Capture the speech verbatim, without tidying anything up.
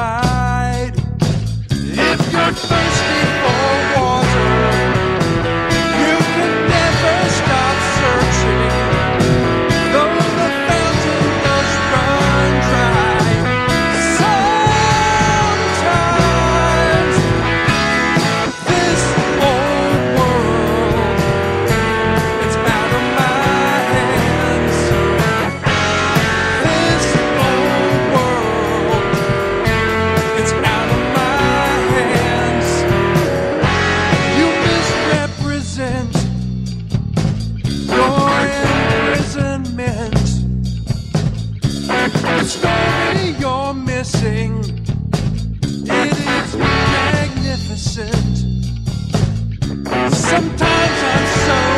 provide. If you're thirsty for water, you can never stop searching, though the fountain does run dry. Sometimes this old world, it's out of my hands. This old world, it's out of my hands. You misrepresent your imprisonment. The story you're missing, it is magnificent. Sometimes I'm so